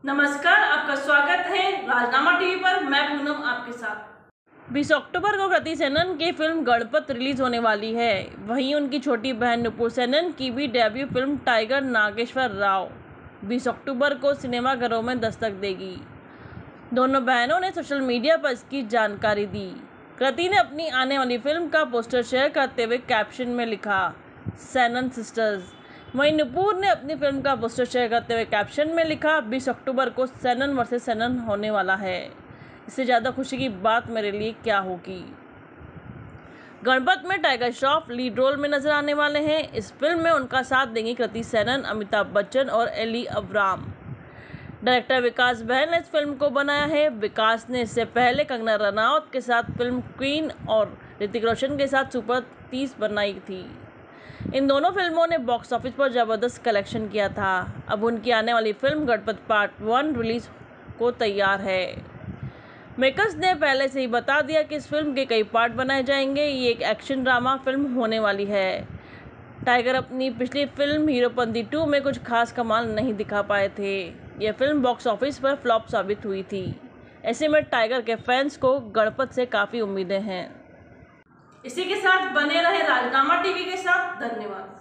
नमस्कार, आपका स्वागत है राजनामा टीवी पर। मैं पूनम आपके साथ। 20 अक्टूबर को कृति सेनन की फिल्म गणपत रिलीज होने वाली है। वहीं उनकी छोटी बहन नुपुर सेनन की भी debut film Tiger Nageswara Rao 20 अक्टूबर को सिनेमाघरों में दस्तक देगी। दोनों बहनों ने सोशल मीडिया पर इसकी जानकारी दी। कृति ने अपनी आने वाली फिल्म का पोस्टर शेयर करते हुए कैप्शन में लिखा, सेनन सिस्टर्स। वहीं नुपुर ने अपनी फिल्म का पोस्टर शेयर करते हुए कैप्शन में लिखा, 20 अक्टूबर को सेनन वर्सेस सेनन होने वाला है। इससे ज़्यादा खुशी की बात मेरे लिए क्या होगी। गणपत में टाइगर श्रॉफ लीड रोल में नजर आने वाले हैं। इस फिल्म में उनका साथ देंगी कृति सेनन, अमिताभ बच्चन और Elli Avram. Director Vikas Bahl ने इस फिल्म को बनाया है। विकास ने इससे पहले कंगना रनावत के साथ फिल्म क्वीन और ऋतिक रोशन के साथ सुपर 30 बनाई थी। इन दोनों फिल्मों ने बॉक्स ऑफिस पर जबरदस्त कलेक्शन किया था। अब उनकी आने वाली फिल्म गणपत पार्ट 1 रिलीज को तैयार है। मेकर्स ने पहले से ही बता दिया कि इस फिल्म के कई पार्ट बनाए जाएंगे। ये एक एक्शन ड्रामा फिल्म होने वाली है। टाइगर अपनी पिछली फिल्म हीरोपंती 2 में कुछ खास कमाल नहीं दिखा पाए थे। यह फिल्म बॉक्स ऑफिस पर फ्लॉप साबित हुई थी। ऐसे में टाइगर के फैंस को गणपत से काफ़ी उम्मीदें हैं। इसी के साथ बने रहे राजनामा टीवी के साथ। धन्यवाद।